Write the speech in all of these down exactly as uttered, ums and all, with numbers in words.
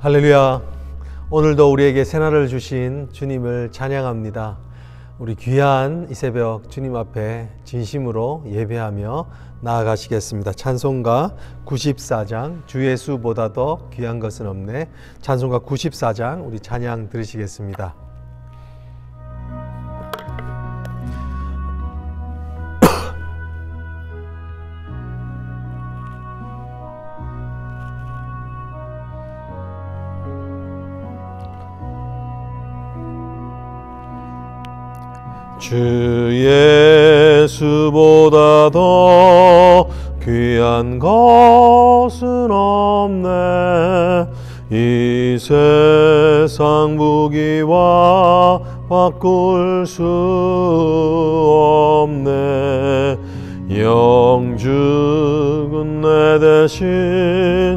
할렐루야. 오늘도 우리에게 새날을 주신 주님을 찬양합니다. 우리 귀한 이 새벽 주님 앞에 진심으로 예배하며 나아가시겠습니다. 찬송가 구십사 장 주 예수보다 더 귀한 것은 없네. 찬송가 구십사 장 우리 찬양 들으시겠습니다. 주 예수보다 더 귀한 것은 없네. 이 세상 부귀와 바꿀 수 없네. 영죽은 내 대신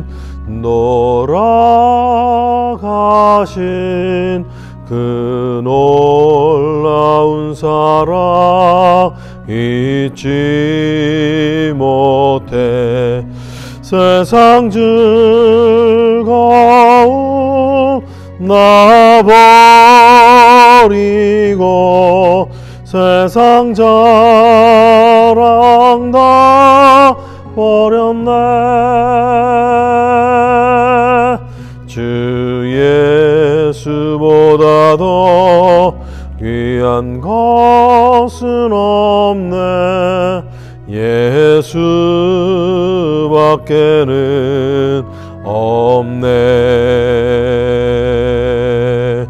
돌아가신 그 놀라운 사랑 잊지 못해. 세상 즐거움 나 버리고 세상 자랑 다 버렸네. 주 예수보다 더 귀한 것은 없네. 예수밖에는 없네.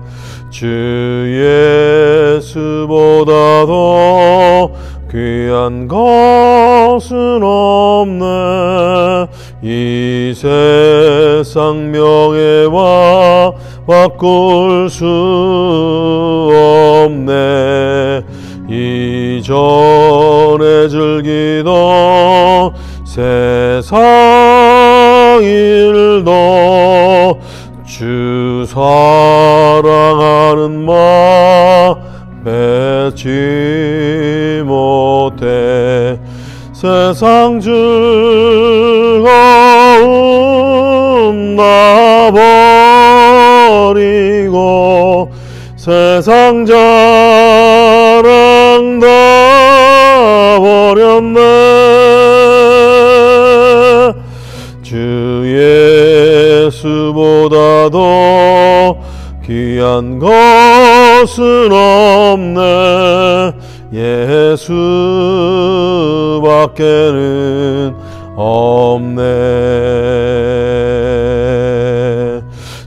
주 예수보다 더 귀한 것은 없네. 이 세상 명예와 바꿀 수 없네. 이전에 즐기던 세상 일도 주 사랑하는 마음 맺지 못해. 세상 즐거움 나 버리고 세상 자랑 다 버렸네. 주 예수보다 더 귀한 것은 없네. 예수밖에는 없네.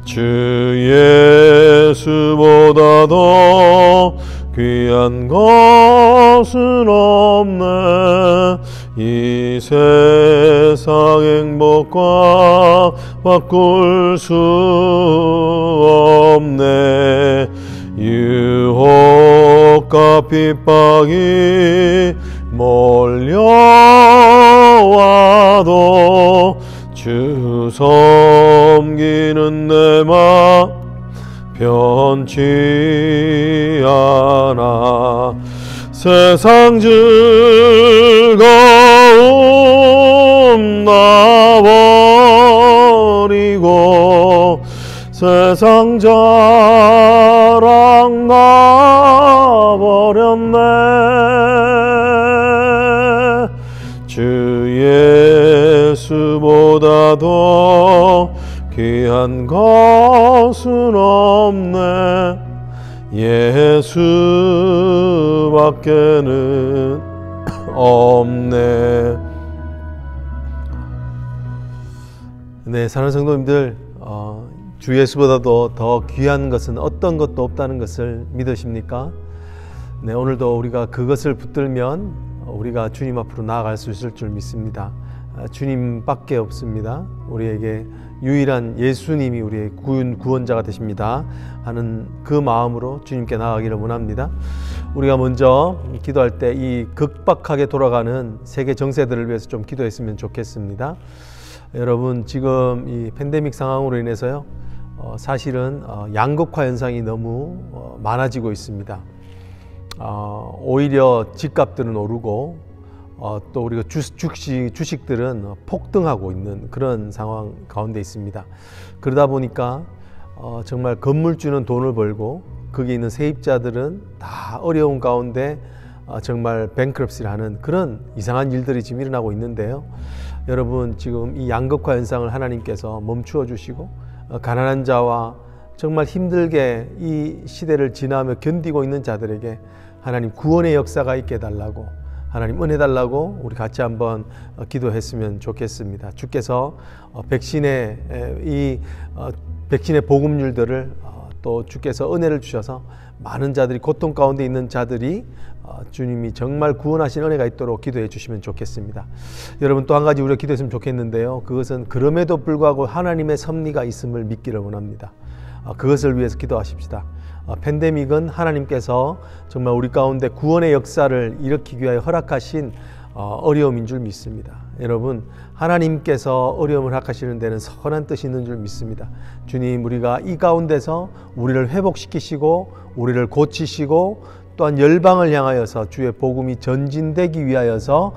주 예수보다 더 귀한 것은 없네. 이 세상 행복과 바꿀 수 없네. 유혹과 핍박이 몰려와도 주 섬기는 내 맘 변치 않아. 세상 즐거움 나 버리고 세상 자랑 나 버렸네. 주 예수보다 더 귀한 것은 없네. 예수밖에는 없네. 네, 사랑하는 성도님들, 어, 주 예수보다도 더 귀한 것은 어떤 것도 없다는 것을 믿으십니까? 네, 오늘도 우리가 그것을 붙들면 우리가 주님 앞으로 나아갈 수 있을 줄 믿습니다. 주님밖에 없습니다. 우리에게 유일한 예수님이 우리의 구원, 구원자가 되십니다 하는 그 마음으로 주님께 나아가기를 원합니다. 우리가 먼저 기도할 때 이 극박하게 돌아가는 세계 정세들을 위해서 좀 기도했으면 좋겠습니다. 여러분, 지금 이 팬데믹 상황으로 인해서요, 어, 사실은 어, 양극화 현상이 너무 어, 많아지고 있습니다. 어, 오히려 집값들은 오르고 어, 또 우리가 주, 주식, 주식들은 폭등하고 있는 그런 상황 가운데 있습니다. 그러다 보니까 어, 정말 건물주는 돈을 벌고 거기 있는 세입자들은 다 어려운 가운데 어, 정말 뱅크럽시를 하는 그런 이상한 일들이 지금 일어나고 있는데요. 여러분, 지금 이 양극화 현상을 하나님께서 멈추어 주시고 어, 가난한 자와 정말 힘들게 이 시대를 지나며 견디고 있는 자들에게 하나님 구원의 역사가 있게 해달라고, 하나님 은혜 달라고 우리 같이 한번 기도했으면 좋겠습니다. 주께서 백신의 이 백신의 복음률들을 또 주께서 은혜를 주셔서 많은 자들이 고통 가운데 있는 자들이 주님이 정말 구원하신 은혜가 있도록 기도해 주시면 좋겠습니다. 여러분, 또 한 가지 우리가 기도했으면 좋겠는데요. 그것은 그럼에도 불구하고 하나님의 섭리가 있음을 믿기를 원합니다. 그것을 위해서 기도하십시다. 팬데믹은 하나님께서 정말 우리 가운데 구원의 역사를 일으키기 위하여 허락하신 어려움인 줄 믿습니다. 여러분, 하나님께서 어려움을 허락하시는 데는 선한 뜻이 있는 줄 믿습니다. 주님, 우리가 이 가운데서 우리를 회복시키시고 우리를 고치시고 또한 열방을 향하여서 주의 복음이 전진되기 위하여서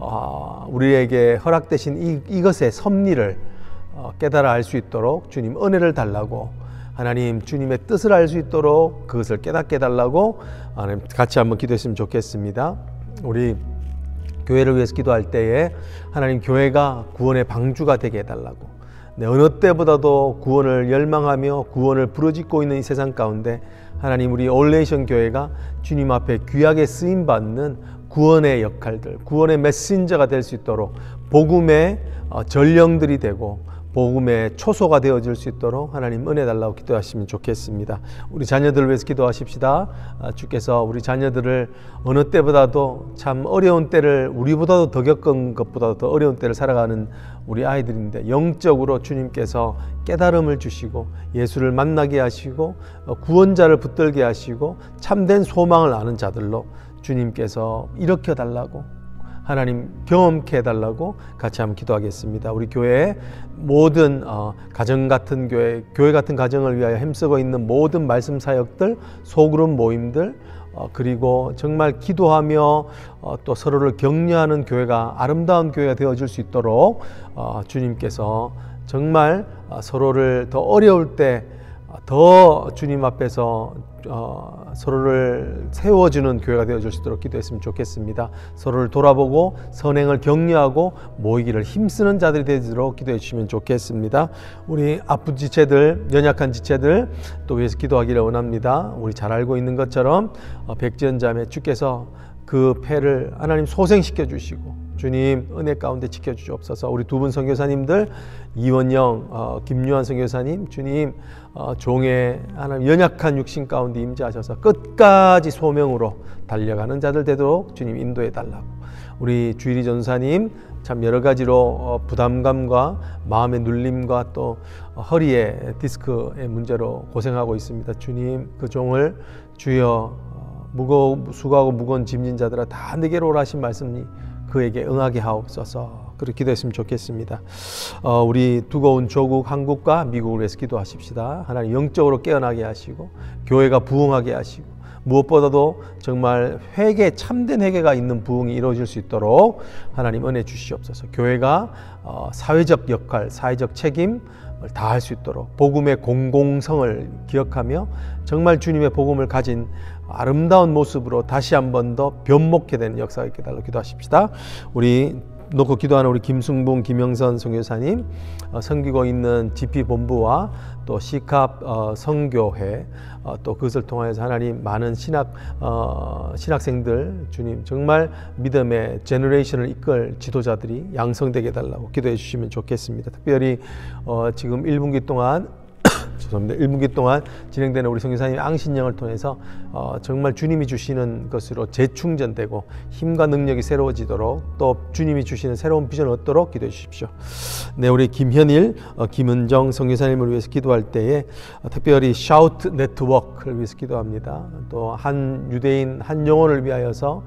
우리에게 허락되신 이, 이것의 섭리를 깨달아 알 수 있도록 주님 은혜를 달라고, 하나님 주님의 뜻을 알 수 있도록 그것을 깨닫게 해달라고 하나님 같이 한번 기도했으면 좋겠습니다. 우리 교회를 위해서 기도할 때에 하나님 교회가 구원의 방주가 되게 해달라고, 네, 어느 때보다도 구원을 열망하며 구원을 부르짖고 있는 이 세상 가운데 하나님 우리 올레이션 교회가 주님 앞에 귀하게 쓰임받는 구원의 역할들, 구원의 메신저가 될 수 있도록 복음의 전령들이 되고 복음의 초소가 되어질 수 있도록 하나님 은혜 달라고 기도하시면 좋겠습니다. 우리 자녀들을 위해서 기도하십시다. 주께서 우리 자녀들을 어느 때보다도 참 어려운 때를, 우리보다도 더 겪은 것보다도 더 어려운 때를 살아가는 우리 아이들인데 영적으로 주님께서 깨달음을 주시고 예수를 만나게 하시고 구원자를 붙들게 하시고 참된 소망을 아는 자들로 주님께서 일으켜 달라고, 하나님 경험케 해달라고 같이 한번 기도하겠습니다. 우리 교회의 모든 어, 가정 같은 교회, 교회 같은 가정을 위하여 힘쓰고 있는 모든 말씀 사역들, 소그룹 모임들, 어, 그리고 정말 기도하며 어, 또 서로를 격려하는 교회가 아름다운 교회가 되어질 수 있도록 어, 주님께서 정말 어, 서로를 더 어려울 때 더 주님 앞에서 어, 서로를 세워주는 교회가 되어줄 수 있도록 기도했으면 좋겠습니다. 서로를 돌아보고 선행을 격려하고 모이기를 힘쓰는 자들이 되도록 기도해 주시면 좋겠습니다. 우리 아픈 지체들, 연약한 지체들 또 위해서 기도하기를 원합니다. 우리 잘 알고 있는 것처럼 어, 백지연 자매 주께서 그 폐를 하나님 소생시켜 주시고 주님 은혜 가운데 지켜주시옵소서. 우리 두 분 선교사님들, 이원영, 어, 김유한 선교사님, 주님 어, 종의 하나님 연약한 육신 가운데 임재하셔서 끝까지 소명으로 달려가는 자들 되도록 주님 인도해 달라고. 우리 주일이 전사님 참 여러 가지로 어, 부담감과 마음의 눌림과 또 어, 허리에 디스크의 문제로 고생하고 있습니다. 주님 그 종을 주여 어, 무거 수고하고 무거운 짐진 자들아 다 내게로 오라 하신 말씀이 그에게 응하게 하옵소서. 그렇게 기도했으면 좋겠습니다. 어, 우리 두고온 조국 한국과 미국을 위해서 기도하십시다. 하나님 영적으로 깨어나게 하시고 교회가 부흥하게 하시고 무엇보다도 정말 회개, 참된 회개가 있는 부흥이 이루어질 수 있도록 하나님 은혜 주시옵소서. 교회가 어, 사회적 역할, 사회적 책임을 다할 수 있도록 복음의 공공성을 기억하며 정말 주님의 복음을 가진 아름다운 모습으로 다시 한 번 더 변목해 되는 역사가 있게 달라고 기도하십시다. 우리 놓고 기도하는 우리 김승봉, 김영선 선교사님, 어, 섬기고 있는 지피본부와 또 시캅 어, 선교회, 어, 또 그것을 통하여서 하나님 많은 신학, 어, 신학생들 주님 정말 믿음의 제너레이션을 이끌 지도자들이 양성되게 해달라고 기도해 주시면 좋겠습니다. 특별히 어, 지금 일 분기 동안 죄송합니다. 일 분기 동안 진행되는 우리 선교사님 앙신령을 통해서 어, 정말 주님이 주시는 것으로 재충전되고 힘과 능력이 새로워지도록 또 주님이 주시는 새로운 비전을 얻도록 기도해 주십시오. 네, 우리 김현일, 어, 김은정 선교사님을 위해서 기도할 때에 어, 특별히 샤우트 네트워크를 위해서 기도합니다. 또 한 유대인 한 영혼을 위하여서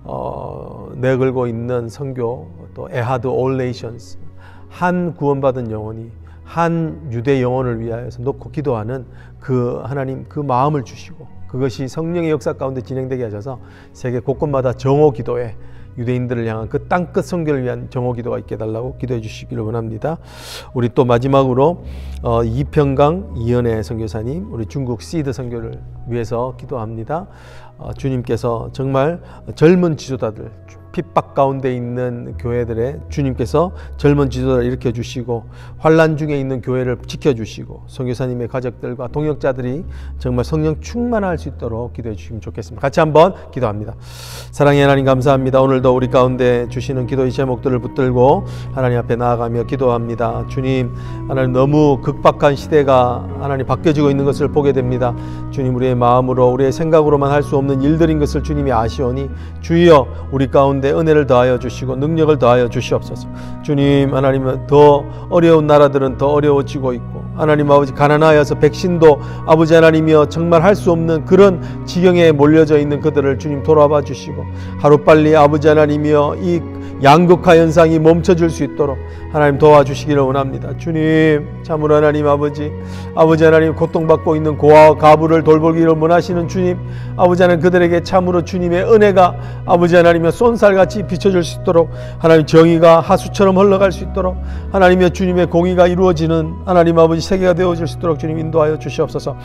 어, 내걸고 있는 선교, 또 에하드 올레이션스, 한 구원받은 영혼이 한 유대 영혼을 위하여서 놓고 기도하는 그 하나님 그 마음을 주시고 그것이 성령의 역사 가운데 진행되게 하셔서 세계 곳곳마다 정오 기도에 유대인들을 향한 그 땅끝 선교를 위한 정오기도가 있게 해달라고 기도해 주시기를 원합니다. 우리 또 마지막으로 어, 이평강 이연애 선교사님, 우리 중국 시드 선교를 위해서 기도합니다. 어, 주님께서 정말 젊은 지도자들, 핍박 가운데 있는 교회들의 주님께서 젊은 지도자를 일으켜 주시고 환난 중에 있는 교회를 지켜주시고 선교사님의 가족들과 동역자들이 정말 성령 충만할 수 있도록 기도해 주시면 좋겠습니다. 같이 한번 기도합니다. 사랑의 하나님 감사합니다. 오늘도 우리 가운데 주시는 기도의 제목들을 붙들고 하나님 앞에 나아가며 기도합니다. 주님, 하나님 너무 극박한 시대가 하나님 바뀌어지고 있는 것을 보게 됩니다. 주님, 우리의 마음으로 우리의 생각으로만 할 수 없는 일들인 것을 주님이 아시오니 주여 우리 가운데 은혜를 더하여 주시고 능력을 더하여 주시옵소서. 주님, 하나님은 더 어려운 나라들은 더 어려워지고 있고 하나님 아버지 가난하여서 백신도 아버지 하나님이여 정말 할 수 없는 그런 지경에 몰려져 있는 그들을 주님 돌아봐 주시고 하루빨리 아버지 하나님이여 이 양극화 현상이 멈춰질 수 있도록 하나님 도와주시기를 원합니다. 주님, 참으로 하나님 아버지 아버지 하나님 고통받고 있는 고아와 가부를 돌보기를 원하시는 주님, 아버지 하나님 그들에게 참으로 주님의 은혜가 아버지 하나님의 쏜살같이 비춰질 수 있도록 하나님 정의가 하수처럼 흘러갈 수 있도록 하나님의 주님의 공의가 이루어지는 하나님 아버지 세계가 되어질 수 있도록 주님 인도하여 주시옵소서.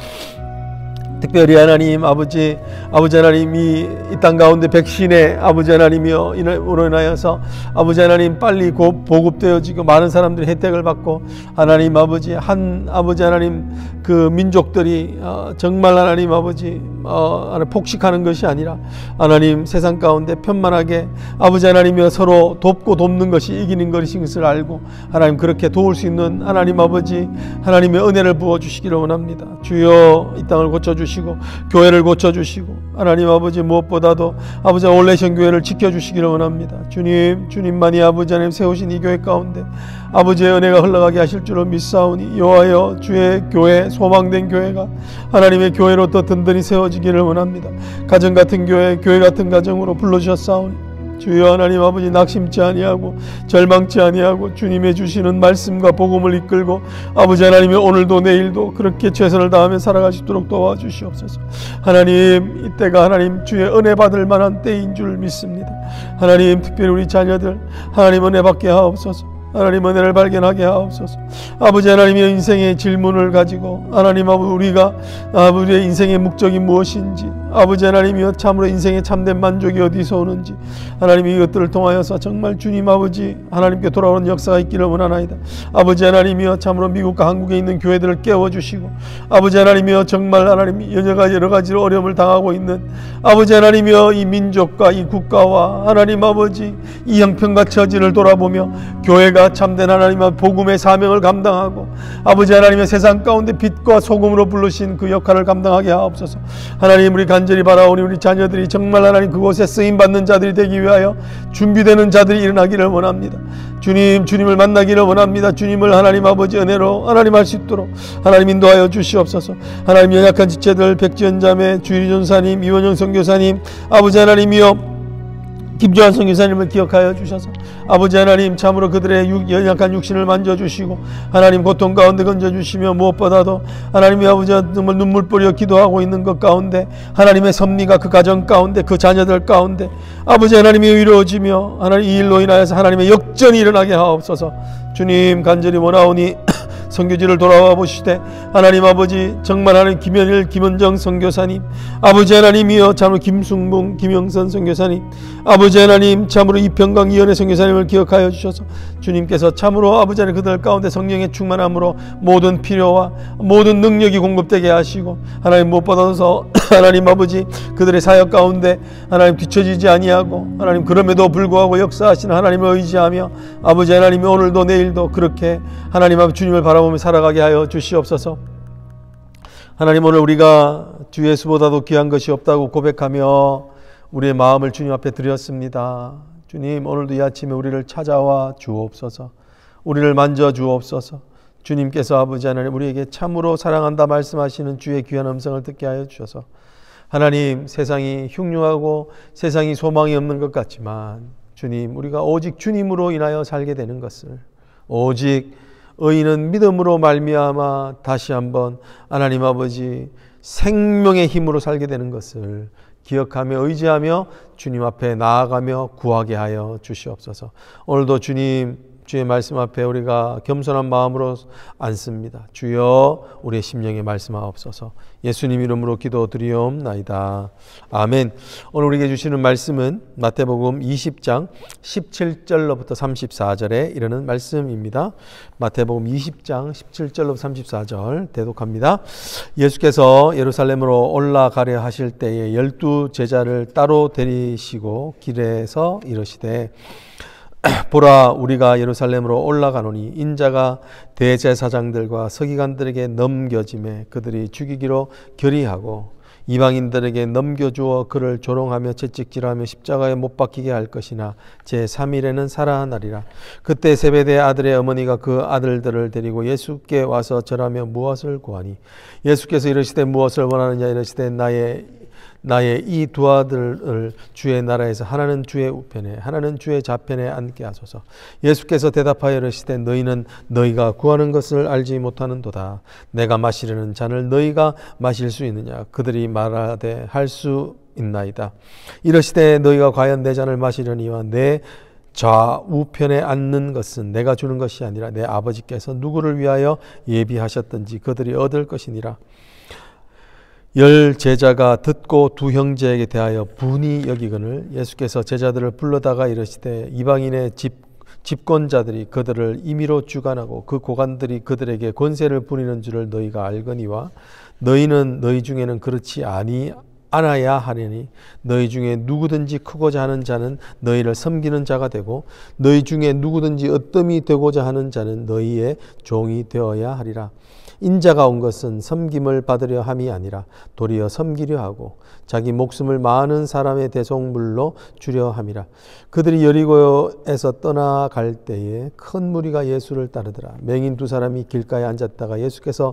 특별히 하나님 아버지 아버지 하나님이 이 땅 가운데 백신에 아버지 하나님이여 이로 인하여서 아버지 하나님 빨리 보급되어지고 많은 사람들이 혜택을 받고 하나님 아버지 한 아버지 하나님 그 민족들이 어, 정말 하나님 아버지 어, 폭식하는 것이 아니라 하나님 세상 가운데 편만하게 아버지 하나님이여 서로 돕고 돕는 것이 이기는 것인 것을 알고 하나님 그렇게 도울 수 있는 하나님 아버지 하나님의 은혜를 부어주시기를 원합니다. 주여 이 땅을 고쳐주시고 교회를 고쳐주시고 하나님 아버지 무엇보다도 아버지 올레션 교회를 지켜주시기를 원합니다. 주님, 주님만이 아버지 하나님 세우신 이 교회 가운데 아버지의 은혜가 흘러가게 하실 줄로 믿사오니 여호와여 주의 교회, 소망된 교회가 하나님의 교회로 더 든든히 세워지기를 원합니다. 가정 같은 교회, 교회 같은 가정으로 불러주셨사오니 주여 하나님 아버지 낙심치 아니하고 절망치 아니하고 주님의 주시는 말씀과 복음을 이끌고 아버지 하나님의 오늘도 내일도 그렇게 최선을 다하며 살아갈 수 있도록 도와주시옵소서. 하나님, 이때가 하나님 주의 은혜 받을 만한 때인 줄 믿습니다. 하나님, 특별히 우리 자녀들 하나님 은혜 받게 하옵소서. 하나님 은혜를 발견하게 하옵소서. 아버지 하나님의 인생의 질문을 가지고 하나님 아버지 우리가 우리의 인생의 목적이 무엇인지 아버지 하나님이여 참으로 인생의 참된 만족이 어디서 오는지 하나님 이것들을 통하여서 정말 주님 아버지 하나님께 돌아오는 역사가 있기를 원하나이다. 아버지 하나님이여 참으로 미국과 한국에 있는 교회들을 깨워주시고 아버지 하나님이여 정말 하나님 여러 가지 여러 가지로 어려움을 당하고 있는 아버지 하나님이여 이 민족과 이 국가와 하나님 아버지 이 형편과 처지를 돌아보며 교회가 참된 하나님의 복음의 사명을 감당하고 아버지 하나님의 세상 가운데 빛과 소금으로 부르신 그 역할을 감당하게 하옵소서. 하나님, 우리 간절히 바라오니 우리 자녀들이 정말 하나님 그곳에 쓰임받는 자들이 되기 위하여 준비되는 자들이 일어나기를 원합니다. 주님, 주님을 만나기를 원합니다. 주님을 하나님 아버지 은혜로 하나님 할 수 있도록 하나님 인도하여 주시옵소서. 하나님 연약한 지체들 백지연 자매, 주일이 전사님, 이원영 선교사님, 아버지 하나님이여 김조한 선교사님을 기억하여 주셔서 아버지 하나님 참으로 그들의 육, 연약한 육신을 만져주시고 하나님 고통 가운데 건져주시며 무엇보다도 하나님의 아버지 정말 눈물 뿌려 기도하고 있는 것 가운데 하나님의 섭리가 그 가정 가운데 그 자녀들 가운데 아버지 하나님이 이루어지며 하나님 이 일로 인하여서 하나님의 역전이 일어나게 하옵소서. 주님, 간절히 원하오니 선교지를 돌아와 보시되 하나님 아버지 정말 하나님 김현일, 김원정 선교사님, 아버지 하나님이여 참으로 김승봉, 김영선 선교사님, 아버지 하나님 참으로 이평강 이연애 선교사님을 기억하여 주셔서 주님께서 참으로 아버지 하나님 그들 가운데 성령의 충만함으로 모든 필요와 모든 능력이 공급되게 하시고 하나님 무엇보다도 하나님 아버지 그들의 사역 가운데 하나님 뒤처지지 아니하고 하나님 그럼에도 불구하고 역사하시는 하나님을 의지하며 아버지 하나님이 오늘도 내일도 그렇게 하나님 아버지 주님을 바라보며 살아가게 하여 주시옵소서. 하나님, 오늘 우리가 주 예수보다도 귀한 것이 없다고 고백하며 우리의 마음을 주님 앞에 드렸습니다. 주님, 오늘도 이 아침에 우리를 찾아와 주옵소서. 우리를 만져 주옵소서. 주님께서 아버지 하나님 우리에게 참으로 사랑한다 말씀하시는 주의 귀한 음성을 듣게 하여 주셔서 하나님, 세상이 흉흉하고 세상이 소망이 없는 것 같지만 주님, 우리가 오직 주님으로 인하여 살게 되는 것을, 오직 의인은 믿음으로 말미암아 다시 한번 하나님 아버지 생명의 힘으로 살게 되는 것을 기억하며 의지하며 주님 앞에 나아가며 구하게 하여 주시옵소서. 오늘도 주님 주의 말씀 앞에 우리가 겸손한 마음으로 앉습니다. 주여 우리의 심령에 말씀하옵소서. 예수님 이름으로 기도드리옵나이다. 아멘. 오늘 우리에게 주시는 말씀은 마태복음 이십 장 십칠 절로부터 삼십사 절에 이르는 말씀입니다. 마태복음 이십 장 십칠 절로부터 삼십사 절 대독합니다. 예수께서 예루살렘으로 올라가려 하실 때에 열두 제자를 따로 데리시고 길에서 이르시되 보라, 우리가 예루살렘으로 올라가노니 인자가 대제사장들과 서기관들에게 넘겨짐에 그들이 죽이기로 결의하고 이방인들에게 넘겨주어 그를 조롱하며 채찍질하며 십자가에 못 박히게 할 것이나 제삼 일에는 살아나리라. 그때 세베대의 아들의 어머니가 그 아들들을 데리고 예수께 와서 절하며 무엇을 구하니 예수께서 이르시되 무엇을 원하느냐 이르시되 나의 나의 이 두 아들을 주의 나라에서 하나는 주의 우편에 하나는 주의 좌편에 앉게 하소서. 예수께서 대답하여 이르시되 너희는 너희가 구하는 것을 알지 못하는도다. 내가 마시려는 잔을 너희가 마실 수 있느냐. 그들이 말하되 할 수 있나이다. 이르시되 너희가 과연 내 잔을 마시려니와 내 좌우편에 앉는 것은 내가 주는 것이 아니라 내 아버지께서 누구를 위하여 예비하셨든지 그들이 얻을 것이니라. 열 제자가 듣고 두 형제에게 대하여 분이 여기거늘 예수께서 제자들을 불러다가 이르시되 이방인의 집, 집권자들이 그들을 임의로 주관하고 그 고관들이 그들에게 권세를 부리는 줄을 너희가 알거니와 너희는 너희 중에는 그렇지 아니 않아야 하려니 너희 중에 누구든지 크고자 하는 자는 너희를 섬기는 자가 되고 너희 중에 누구든지 으뜸이 되고자 하는 자는 너희의 종이 되어야 하리라. 인자가 온 것은 섬김을 받으려 함이 아니라 도리어 섬기려 하고 자기 목숨을 많은 사람의 대속물로 주려 함이라. 그들이 여리고에서 떠나갈 때에 큰 무리가 예수를 따르더라. 맹인 두 사람이 길가에 앉았다가 예수께서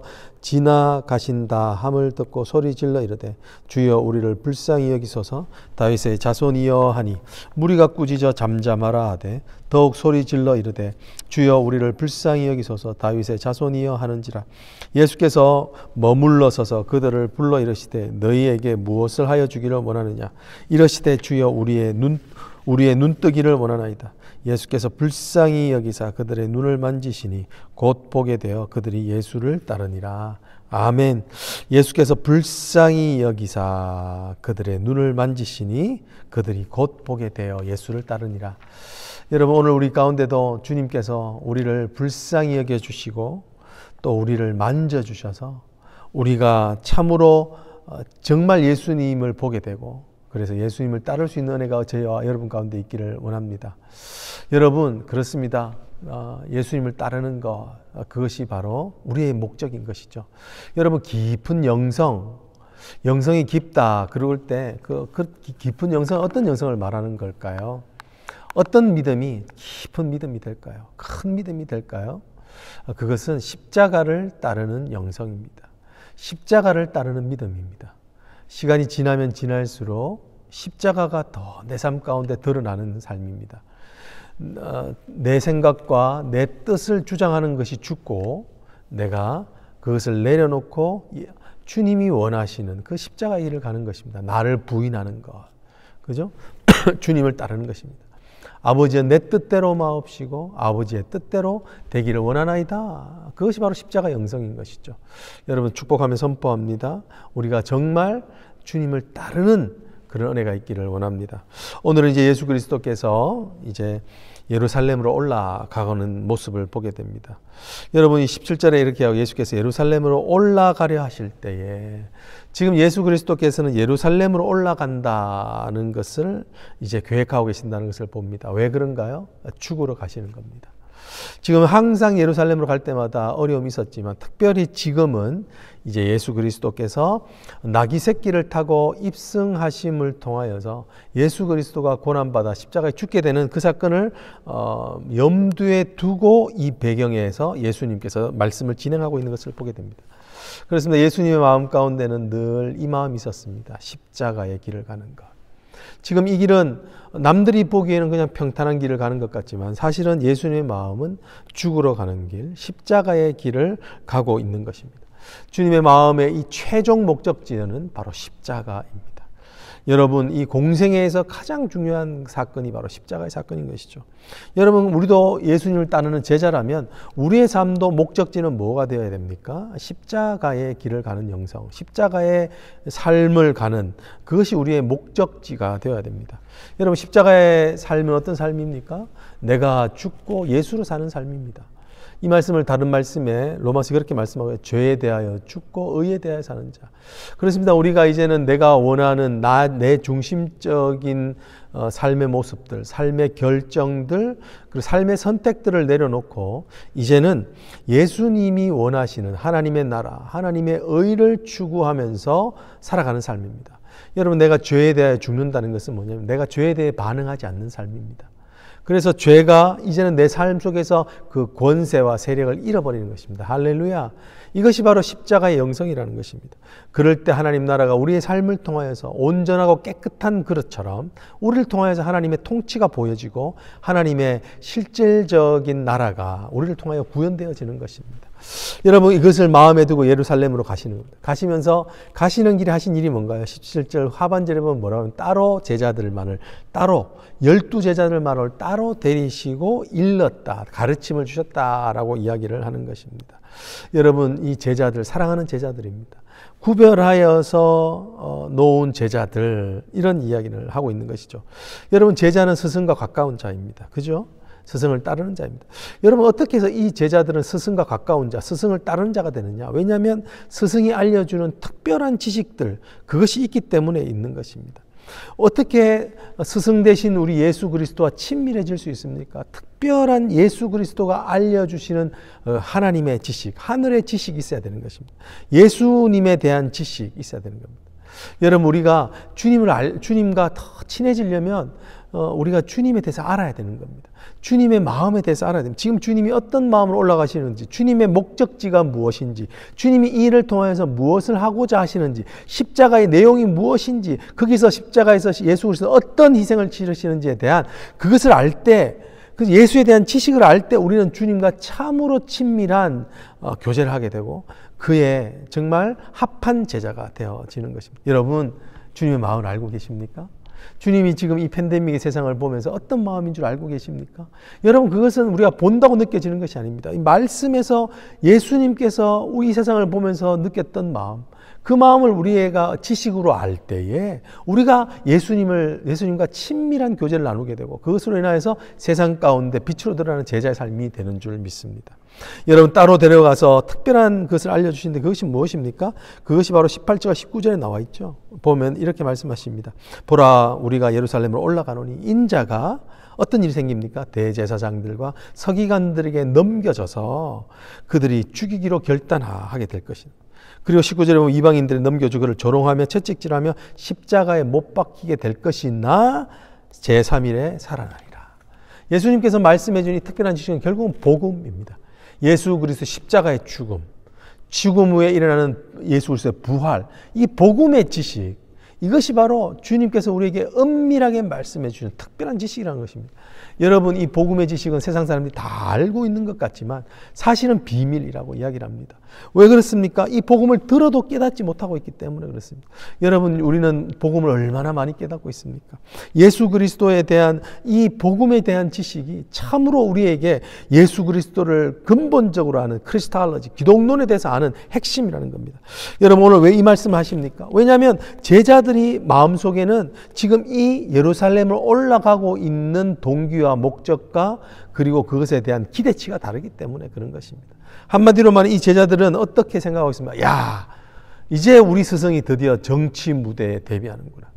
지나가신다 함을 듣고 소리질러 이르되 주여 우리를 불쌍히 여기소서. 다윗의 자손이여 하니 무리가 꾸짖어 잠잠하라 하되 더욱 소리질러 이르되 주여 우리를 불쌍히 여기소서. 다윗의 자손이여 하는지라. 예수께서 머물러 서서 그들을 불러 이르시되 너희에게 무엇을 하여 주기를 원하느냐. 이르시되 주여 우리의 눈 우리의 눈뜨기를 원하나이다. 예수께서 불쌍히 여기사 그들의 눈을 만지시니 곧 보게 되어 그들이 예수를 따르니라. 아멘. 예수께서 불쌍히 여기사 그들의 눈을 만지시니 그들이 곧 보게 되어 예수를 따르니라. 여러분, 오늘 우리 가운데도 주님께서 우리를 불쌍히 여겨주시고 또 우리를 만져주셔서 우리가 참으로 정말 예수님을 보게 되고 그래서 예수님을 따를 수 있는 은혜가 저희와 여러분 가운데 있기를 원합니다. 여러분, 그렇습니다. 예수님을 따르는 것, 그것이 바로 우리의 목적인 것이죠. 여러분, 깊은 영성, 영성이 깊다 그럴 때 그, 그 깊은 영성, 어떤 영성을 말하는 걸까요? 어떤 믿음이 깊은 믿음이 될까요? 큰 믿음이 될까요? 그것은 십자가를 따르는 영성입니다. 십자가를 따르는 믿음입니다. 시간이 지나면 지날수록 십자가가 더 내 삶 가운데 드러나는 삶입니다. 내 생각과 내 뜻을 주장하는 것이 죽고 내가 그것을 내려놓고 주님이 원하시는 그 십자가의 길을 가는 것입니다. 나를 부인하는 것, 그죠? 주님을 따르는 것입니다. 아버지의 내 뜻대로 마옵시고 아버지의 뜻대로 되기를 원하나이다. 그것이 바로 십자가 영성인 것이죠. 여러분, 축복하며 선포합니다. 우리가 정말 주님을 따르는 그런 은혜가 있기를 원합니다. 오늘은 이제 예수 그리스도께서 이제 예루살렘으로 올라가는 모습을 보게 됩니다. 여러분이 십칠 절에 이렇게 하고 예수께서 예루살렘으로 올라가려 하실 때에 지금 예수 그리스도께서는 예루살렘으로 올라간다는 것을 이제 계획하고 계신다는 것을 봅니다. 왜 그런가요? 죽으러 가시는 겁니다. 지금 항상 예루살렘으로 갈 때마다 어려움이 있었지만 특별히 지금은 이제 예수 그리스도께서 나귀 새끼를 타고 입승하심을 통하여서 예수 그리스도가 고난받아 십자가에 죽게 되는 그 사건을 어, 염두에 두고 이 배경에서 예수님께서 말씀을 진행하고 있는 것을 보게 됩니다. 그렇습니다. 예수님의 마음 가운데는 늘 이 마음이 있었습니다. 십자가의 길을 가는 것. 지금 이 길은 남들이 보기에는 그냥 평탄한 길을 가는 것 같지만 사실은 예수님의 마음은 죽으러 가는 길, 십자가의 길을 가고 있는 것입니다. 주님의 마음의 이 최종 목적지는 바로 십자가입니다. 여러분, 이 공생애에서 가장 중요한 사건이 바로 십자가의 사건인 것이죠. 여러분, 우리도 예수님을 따르는 제자라면 우리의 삶도 목적지는 뭐가 되어야 됩니까? 십자가의 길을 가는 영성, 십자가의 삶을 가는, 그것이 우리의 목적지가 되어야 됩니다. 여러분, 십자가의 삶은 어떤 삶입니까? 내가 죽고 예수로 사는 삶입니다. 이 말씀을 다른 말씀에 로마서 그렇게 말씀하고, 죄에 대하여 죽고 의에 대하여 사는 자. 그렇습니다. 우리가 이제는 내가 원하는 나, 내 중심적인 어, 삶의 모습들, 삶의 결정들, 그리고 삶의 선택들을 내려놓고 이제는 예수님이 원하시는 하나님의 나라, 하나님의 의를 추구하면서 살아가는 삶입니다. 여러분, 내가 죄에 대하여 죽는다는 것은 뭐냐면 내가 죄에 대해 반응하지 않는 삶입니다. 그래서 죄가 이제는 내 삶 속에서 그 권세와 세력을 잃어버리는 것입니다. 할렐루야. 이것이 바로 십자가의 영성이라는 것입니다. 그럴 때 하나님 나라가 우리의 삶을 통하여서 온전하고 깨끗한 그릇처럼 우리를 통하여서 하나님의 통치가 보여지고 하나님의 실질적인 나라가 우리를 통하여 구현되어지는 것입니다. 여러분, 이것을 마음에 두고 예루살렘으로 가시는 겁니다. 가시면서 가시는 길에 하신 일이 뭔가요? 십칠 절 하반절에 보면 뭐라고 하면 따로 제자들만을 따로 열두 제자들만을 따로 데리시고 일렀다, 가르침을 주셨다라고 이야기를 하는 것입니다. 여러분, 이 제자들, 사랑하는 제자들입니다. 구별하여서 놓은 제자들, 이런 이야기를 하고 있는 것이죠. 여러분, 제자는 스승과 가까운 자입니다. 그죠? 스승을 따르는 자입니다. 여러분, 어떻게 해서 이 제자들은 스승과 가까운 자, 스승을 따르는 자가 되느냐? 왜냐하면 스승이 알려주는 특별한 지식들, 그것이 있기 때문에 있는 것입니다. 어떻게 스승 대신 우리 예수 그리스도와 친밀해질 수 있습니까? 특별한 예수 그리스도가 알려주시는 하나님의 지식, 하늘의 지식이 있어야 되는 것입니다. 예수님에 대한 지식이 있어야 되는 겁니다. 여러분, 우리가 주님을 알, 주님과 더 친해지려면 어, 우리가 주님에 대해서 알아야 되는 겁니다. 주님의 마음에 대해서 알아야 됩니다. 지금 주님이 어떤 마음으로 올라가시는지, 주님의 목적지가 무엇인지, 주님이 이 일을 통해서 무엇을 하고자 하시는지, 십자가의 내용이 무엇인지, 거기서 십자가에서 예수 그리스도 어떤 희생을 치르시는지에 대한 그것을 알 때, 그 예수에 대한 지식을 알 때 우리는 주님과 참으로 친밀한 어, 교제를 하게 되고 그의 정말 합한 제자가 되어지는 것입니다. 여러분, 주님의 마음을 알고 계십니까? 주님이 지금 이 팬데믹의 세상을 보면서 어떤 마음인 줄 알고 계십니까? 여러분, 그것은 우리가 본다고 느껴지는 것이 아닙니다. 이 말씀에서 예수님께서 이 세상을 보면서 느꼈던 마음, 그 마음을 우리가 지식으로 알 때에 우리가 예수님을, 예수님과 친밀한 교제를 나누게 되고 그것으로 인하여서 세상 가운데 빛으로 드러나는 제자의 삶이 되는 줄 믿습니다. 여러분, 따로 데려가서 특별한 것을 알려주시는데 그것이 무엇입니까? 그것이 바로 십팔 절과 십구 절에 나와 있죠. 보면 이렇게 말씀하십니다. 보라, 우리가 예루살렘으로 올라가노니 인자가 어떤 일이 생깁니까? 대제사장들과 서기관들에게 넘겨져서 그들이 죽이기로 결단하게 될 것입니다. 그리고 십구 절에 보면 이방인들이 넘겨주 그를 조롱하며 채찍질하며 십자가에 못 박히게 될 것이나 제삼 일에 살아나리라. 예수님께서 말씀해 주니 특별한 지식은 결국은 복음입니다. 예수 그리스도 십자가의 죽음, 죽음 후에 일어나는 예수 그리스도의 부활, 이 복음의 지식, 이것이 바로 주님께서 우리에게 은밀하게 말씀해 주는 특별한 지식이라는 것입니다. 여러분, 이 복음의 지식은 세상 사람들이 다 알고 있는 것 같지만 사실은 비밀이라고 이야기를 합니다. 왜 그렇습니까? 이 복음을 들어도 깨닫지 못하고 있기 때문에 그렇습니다. 여러분, 우리는 복음을 얼마나 많이 깨닫고 있습니까? 예수 그리스도에 대한 이 복음에 대한 지식이 참으로 우리에게 예수 그리스도를 근본적으로 아는 크리스탈로지, 기독론에 대해서 아는 핵심이라는 겁니다. 여러분, 오늘 왜 이 말씀을 하십니까? 왜냐하면 제자들이 마음속에는 지금 이 예루살렘을 올라가고 있는 동기와 목적과 그리고 그것에 대한 기대치가 다르기 때문에 그런 것입니다. 한마디로 말하면 이 제자들은 어떻게 생각하고 있습니까? 야, 이제 우리 스승이 드디어 정치 무대에 데뷔하는구나.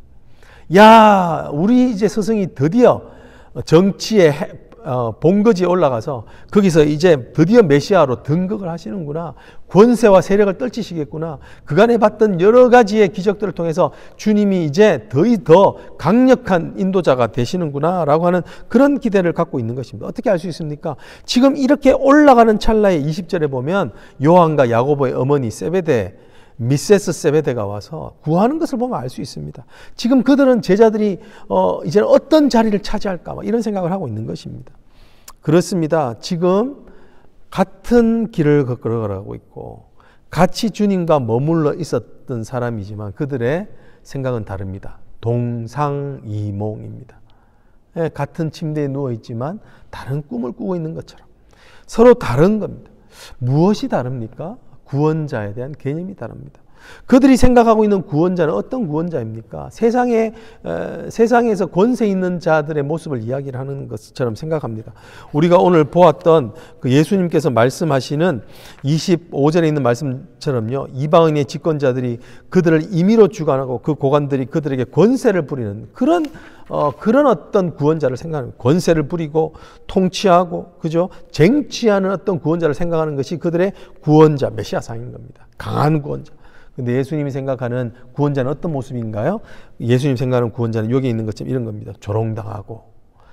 야, 우리 이제 스승이 드디어 정치의 어, 본거지에 올라가서 거기서 이제 드디어 메시아로 등극을 하시는구나. 권세와 세력을 떨치시겠구나. 그간에 봤던 여러 가지의 기적들을 통해서 주님이 이제 더, 더 강력한 인도자가 되시는구나 라고 하는 그런 기대를 갖고 있는 것입니다. 어떻게 알 수 있습니까? 지금 이렇게 올라가는 찰나에 이십 절에 보면 요한과 야고보의 어머니 세베데, 미세스 세베데가 와서 구하는 것을 보면 알 수 있습니다. 지금 그들은 제자들이 어, 이제는 어떤 자리를 차지할까 이런 생각을 하고 있는 것입니다. 그렇습니다. 지금 같은 길을 걸어가고 있고 같이 주님과 머물러 있었던 사람이지만 그들의 생각은 다릅니다. 동상이몽입니다. 예, 같은 침대에 누워있지만 다른 꿈을 꾸고 있는 것처럼 서로 다른 겁니다. 무엇이 다릅니까? 구원자에 대한 개념이 다릅니다. 그들이 생각하고 있는 구원자는 어떤 구원자입니까? 세상에, 에, 세상에서 권세 있는 자들의 모습을 이야기를 하는 것처럼 생각합니다. 우리가 오늘 보았던 그 예수님께서 말씀하시는 이십오 절에 있는 말씀처럼요, 이방인의 집권자들이 그들을 임의로 주관하고 그 고관들이 그들에게 권세를 부리는 그런 어, 그런 어떤 구원자를 생각하는, 권세를 부리고 통치하고, 그죠? 쟁취하는 어떤 구원자를 생각하는 것이 그들의 구원자, 메시아상인 겁니다. 강한 구원자. 근데 예수님이 생각하는 구원자는 어떤 모습인가요? 예수님 생각하는 구원자는 여기 있는 것처럼 이런 겁니다. 조롱당하고,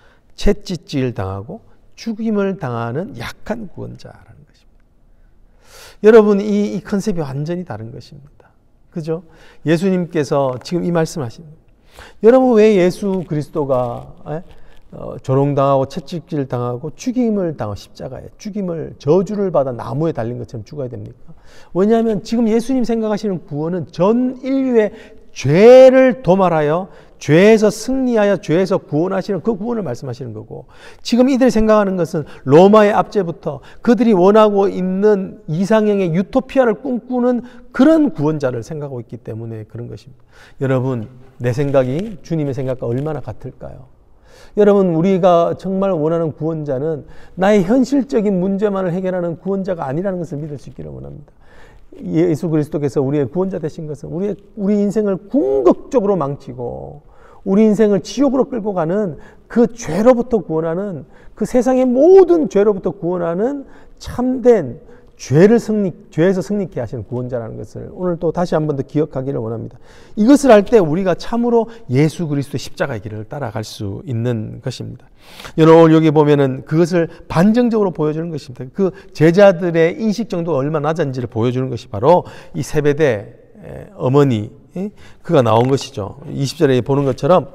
채찍질 당하고, 죽임을 당하는 약한 구원자라는 것입니다. 여러분, 이, 이 컨셉이 완전히 다른 것입니다. 그죠? 예수님께서 지금 이 말씀하시는 겁니다. 여러분, 왜 예수 그리스도가 에? 어, 조롱당하고 채찍질 당하고 죽임을 당하고 십자가에 죽임을 저주를 받아 나무에 달린 것처럼 죽어야 됩니까? 왜냐하면 지금 예수님 생각하시는 구원은 전 인류의 죄를 도말하여 죄에서 승리하여 죄에서 구원하시는 그 구원을 말씀하시는 거고, 지금 이들이 생각하는 것은 로마의 압제부터 그들이 원하고 있는 이상형의 유토피아를 꿈꾸는 그런 구원자를 생각하고 있기 때문에 그런 것입니다. 여러분, 내 생각이 주님의 생각과 얼마나 같을까요? 여러분, 우리가 정말 원하는 구원자는 나의 현실적인 문제만을 해결하는 구원자가 아니라는 것을 믿을 수 있기를 원합니다. 예수 그리스도께서 우리의 구원자 되신 것은 우리의, 우리 인생을 궁극적으로 망치고 우리 인생을 지옥으로 끌고 가는 그 죄로부터 구원하는, 그 세상의 모든 죄로부터 구원하는 참된 죄를 승리, 죄에서 승리케 하시는 구원자라는 것을 오늘 또 다시 한 번 더 기억하기를 원합니다. 이것을 할 때 우리가 참으로 예수 그리스도의 십자가의 길을 따라갈 수 있는 것입니다. 여러분, 여기 보면은 그것을 반증적으로 보여주는 것입니다. 그 제자들의 인식 정도가 얼마나 낮은지를 보여주는 것이 바로 이 세베대 어머니, 그가 나온 것이죠. 이십 절에 보는 것처럼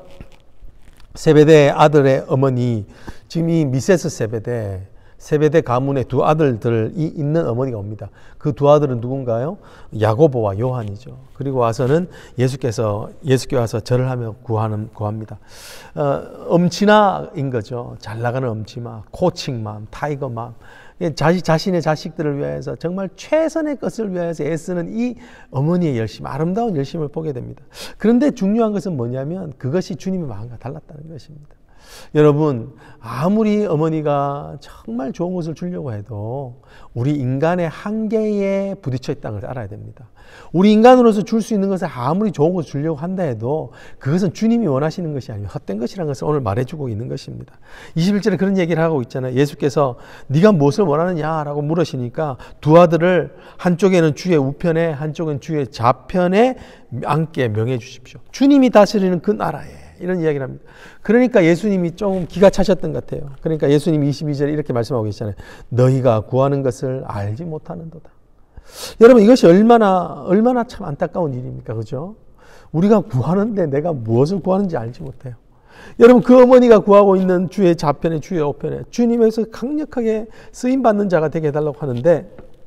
세베대 아들의 어머니, 지금 이 미세스 세베대, 세베대 가문의 두 아들들이 있는 어머니가 옵니다. 그 두 아들은 누군가요? 야고보와 요한이죠. 그리고 와서는 예수께서, 예수께 와서 절을 하며 구하는, 구합니다. 어, 엄친아인 거죠. 잘 나가는 엄친아, 코칭맘, 타이거맘. 자식, 자신의 자식들을 위해서 정말 최선의 것을 위해서 애쓰는 이 어머니의 열심, 아름다운 열심을 보게 됩니다. 그런데 중요한 것은 뭐냐면 그것이 주님의 마음과 달랐다는 것입니다. 여러분, 아무리 어머니가 정말 좋은 것을 주려고 해도 우리 인간의 한계에 부딪혀 있다는 것을 알아야 됩니다. 우리 인간으로서 줄 수 있는 것을 아무리 좋은 것을 주려고 한다 해도 그것은 주님이 원하시는 것이 아니면 헛된 것이라는 것을 오늘 말해주고 있는 것입니다. 이십일 절에 그런 얘기를 하고 있잖아요. 예수께서 네가 무엇을 원하느냐 라고 물으시니까 두 아들을 한쪽에는 주의 우편에 한쪽은 주의 좌편에 앉게 명해 주십시오. 주님이 다스리는 그 나라에, 이런 이야기를 합니다. 그러니까 예수님이 좀 기가 차셨던 것 같아요. 그러니까 예수님이 이십이 절에 이렇게 말씀하고 계시잖아요. 너희가 구하는 것을 알지 못하는도다. 여러분, 이것이 얼마나 얼마나 참 안타까운 일입니까? 그죠? 우리가 구하는데 내가 무엇을 구하는지 알지 못해요. 여러분, 그 어머니가 구하고 있는 주의 좌편에 주의 우편에 주님에서 강력하게 쓰임받는 자가 되게 해달라고 하는데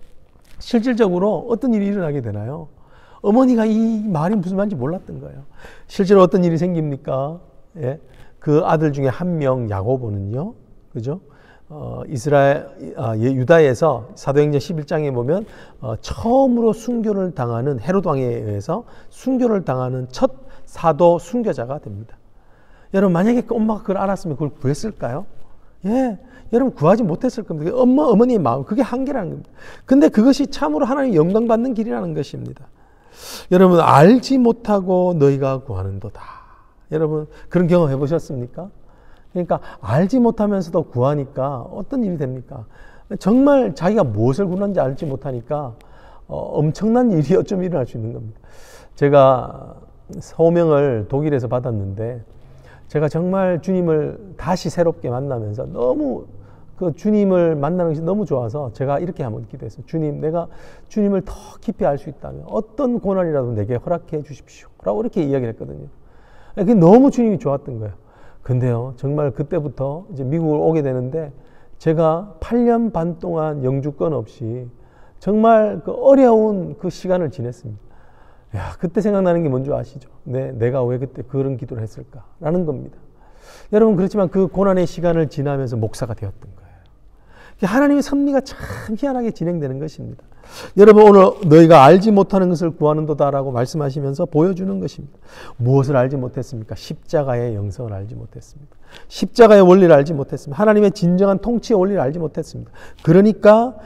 실질적으로 어떤 일이 일어나게 되나요? 어머니가 이 말이 무슨 말인지 몰랐던 거예요. 실제로 어떤 일이 생깁니까? 예. 그 아들 중에 한 명 야고보는요, 그죠? 어, 이스라엘, 아, 유다에서 사도행전 십일 장에 보면, 어, 처음으로 순교를 당하는 헤롯 왕에 의해서 순교를 당하는 첫 사도 순교자가 됩니다. 여러분, 만약에 그 엄마가 그걸 알았으면 그걸 구했을까요? 예. 여러분, 구하지 못했을 겁니다. 엄마, 어머니의 마음, 그게 한계라는 겁니다. 근데 그것이 참으로 하나님 영광 받는 길이라는 것입니다. 여러분, 알지 못하고 너희가 구하는도다. 여러분, 그런 경험 해보셨습니까? 그러니까 알지 못하면서도 구하니까 어떤 일이 됩니까? 정말 자기가 무엇을 구하는지 알지 못하니까 어, 엄청난 일이 어쩜 일어날 수 있는 겁니다. 제가 소명을 독일에서 받았는데 제가 정말 주님을 다시 새롭게 만나면서 너무 그 주님을 만나는 것이 너무 좋아서 제가 이렇게 한번 기도했어요. 주님, 내가 주님을 더 깊이 알 수 있다면 어떤 고난이라도 내게 허락해 주십시오 라고 이렇게 이야기를 했거든요. 그게 너무 주님이 좋았던 거예요. 근데요, 정말 그때부터 이제 미국을 오게 되는데 제가 팔 년 반 동안 영주권 없이 정말 그 어려운 그 시간을 지냈습니다. 야, 그때 생각나는 게 뭔지 아시죠? 네, 내가 왜 그때 그런 기도를 했을까라는 겁니다. 여러분, 그렇지만 그 고난의 시간을 지나면서 목사가 되었던 거예요. 하나님의 섭리가 참 희한하게 진행되는 것입니다. 여러분, 오늘 너희가 알지 못하는 것을 구하는도다라고 말씀하시면서 보여주는 것입니다. 무엇을 알지 못했습니까? 십자가의 영성을 알지 못했습니다. 십자가의 원리를 알지 못했습니다. 하나님의 진정한 통치의 원리를 알지 못했습니다. 그러니까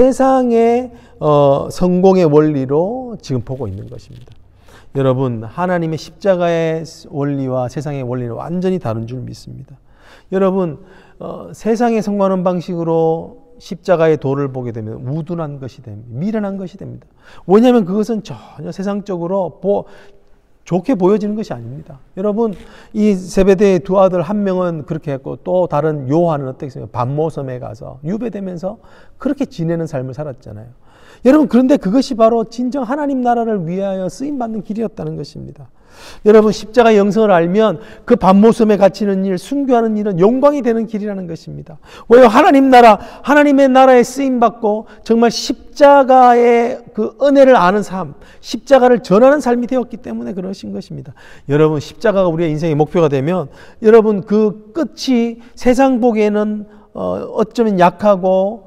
세상의 어, 성공의 원리로 지금 보고 있는 것입니다. 여러분, 하나님의 십자가의 원리와 세상의 원리는 완전히 다른 줄 믿습니다. 여러분, 어, 세상에 성공하는 방식으로 십자가의 도를 보게 되면 우둔한 것이 됩니다. 미련한 것이 됩니다. 왜냐하면 그것은 전혀 세상적으로 보, 좋게 보여지는 것이 아닙니다. 여러분, 이 세베대의 두 아들 한 명은 그렇게 했고 또 다른 요한은 어떻게 했어요? 반모섬에 가서 유배되면서 그렇게 지내는 삶을 살았잖아요. 여러분, 그런데 그것이 바로 진정 하나님 나라를 위하여 쓰임받는 길이었다는 것입니다. 여러분, 십자가의 영성을 알면 그 반모섬에 갇히는 일, 순교하는 일은 영광이 되는 길이라는 것입니다. 왜요? 하나님 나라, 하나님의 나라에 쓰임받고 정말 십자가의 그 은혜를 아는 삶, 십자가를 전하는 삶이 되었기 때문에 그러신 것입니다. 여러분, 십자가가 우리의 인생의 목표가 되면 여러분, 그 끝이 세상 보기에는 어, 어쩌면 약하고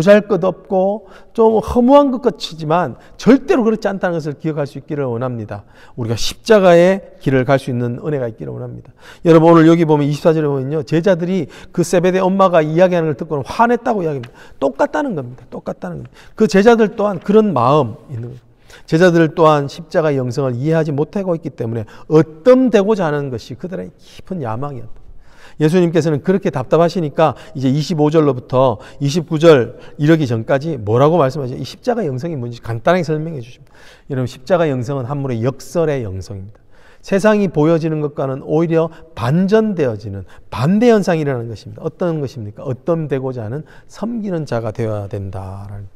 보잘것없고 좀 허무한 것 같지만 절대로 그렇지 않다는 것을 기억할 수 있기를 원합니다. 우리가 십자가의 길을 갈 수 있는 은혜가 있기를 원합니다. 여러분, 오늘 여기 보면 이십사 절에 보면요, 제자들이 그 세베대 엄마가 이야기하는 걸 듣고는 화냈다고 이야기합니다. 똑같다는 겁니다. 똑같다는 겁니다. 그 제자들 또한 그런 마음 있는 거예요. 제자들 또한 십자가의 영성을 이해하지 못하고 있기 때문에 어뜸되고자 하는 것이 그들의 깊은 야망이었다. 예수님께서는 그렇게 답답하시니까 이제 이십오 절로부터 이십구 절 이르기 전까지 뭐라고 말씀하시죠? 이 십자가 영성이 뭔지 간단하게 설명해 주십니다. 여러분, 십자가 영성은 한물의 역설의 영성입니다. 세상이 보여지는 것과는 오히려 반전되어지는 반대 현상이라는 것입니다. 어떤 것입니까? 어뜸되고자 하는 섬기는 자가 되어야 된다라는,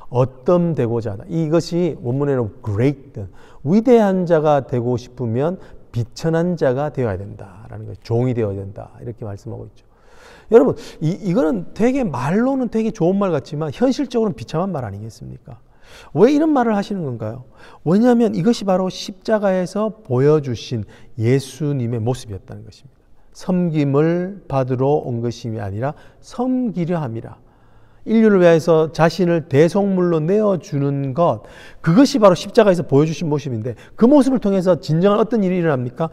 어뜸되고자 하다. 이것이 원문에는 great, 위대한 자가 되고 싶으면 비천한 자가 되어야 된다라는 거예요. 종이 되어야 된다, 이렇게 말씀하고 있죠. 여러분, 이, 이거는 되게 말로는 되게 좋은 말 같지만 현실적으로는 비참한 말 아니겠습니까? 왜 이런 말을 하시는 건가요? 왜냐하면 이것이 바로 십자가에서 보여주신 예수님의 모습이었다는 것입니다. 섬김을 받으러 온 것이 아니라 섬기려 함이라. 인류를 위해서 자신을 대속물로 내어주는 것, 그것이 바로 십자가에서 보여주신 모습인데, 그 모습을 통해서 진정한 어떤 일이 일어납니까?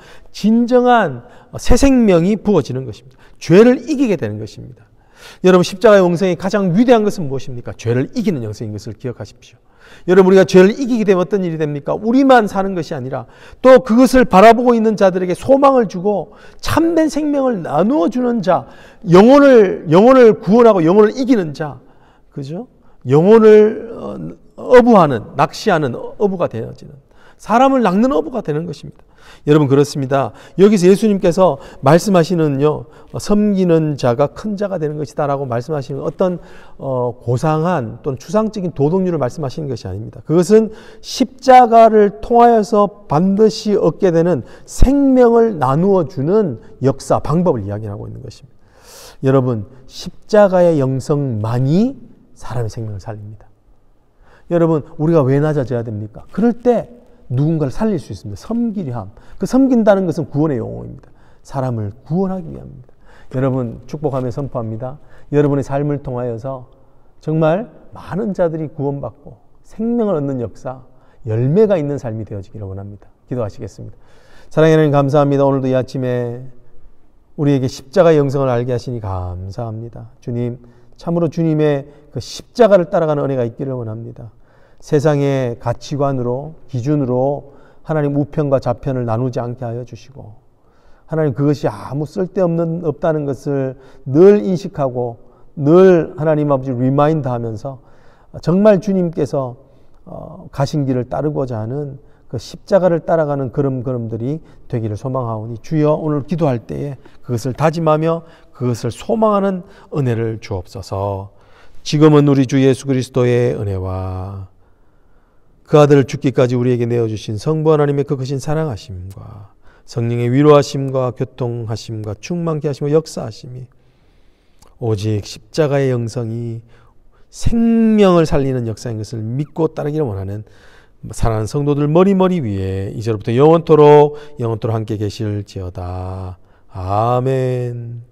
진정한 새 생명이 부어지는 것입니다. 죄를 이기게 되는 것입니다. 여러분, 십자가의 영성이 가장 위대한 것은 무엇입니까? 죄를 이기는 영성인 것을 기억하십시오. 여러분, 우리가 죄를 이기게 되면 어떤 일이 됩니까? 우리만 사는 것이 아니라 또 그것을 바라보고 있는 자들에게 소망을 주고 참된 생명을 나누어 주는 자, 영혼을 영혼을 구원하고 영혼을 이기는 자, 그죠? 영혼을 어부하는, 낚시하는 어부가 되어지는, 사람을 낚는 어부가 되는 것입니다. 여러분, 그렇습니다. 여기서 예수님께서 말씀하시는요, 섬기는 자가 큰 자가 되는 것이다 라고 말씀하시는 어떤 어, 고상한 또는 추상적인 도덕률을 말씀하시는 것이 아닙니다. 그것은 십자가를 통하여서 반드시 얻게 되는 생명을 나누어 주는 역사, 방법을 이야기하고 있는 것입니다. 여러분, 십자가의 영성만이 사람의 생명을 살립니다. 여러분, 우리가 왜 낮아져야 됩니까? 그럴 때 누군가를 살릴 수 있습니다. 섬기려 함. 그 섬긴다는 것은 구원의 용어입니다. 사람을 구원하기 위함입니다. 여러분, 축복하며 선포합니다. 여러분의 삶을 통하여서 정말 많은 자들이 구원받고 생명을 얻는 역사, 열매가 있는 삶이 되어지기를 원합니다. 기도하시겠습니다. 사랑하는 하나님, 감사합니다. 오늘도 이 아침에 우리에게 십자가의 영성을 알게 하시니 감사합니다. 주님, 참으로 주님의 그 십자가를 따라가는 은혜가 있기를 원합니다. 세상의 가치관으로, 기준으로 하나님 우편과 좌편을 나누지 않게 하여 주시고, 하나님 그것이 아무 쓸데없는 없다는 것을 늘 인식하고 늘 하나님 아버지 리마인드 하면서 정말 주님께서 가신 길을 따르고자 하는 그 십자가를 따라가는 걸음걸음들이 되기를 소망하오니, 주여, 오늘 기도할 때에 그것을 다짐하며 그것을 소망하는 은혜를 주옵소서. 지금은 우리 주 예수 그리스도의 은혜와 그 아들을 죽기까지 우리에게 내어주신 성부 하나님의 그 크신 사랑하심과 성령의 위로하심과 교통하심과 충만케 하심과 역사하심이 오직 십자가의 영성이 생명을 살리는 역사인 것을 믿고 따르기를 원하는 사랑하는 성도들 머리머리 위에 이제로부터 영원토록 영원토록 함께 계실지어다. 아멘.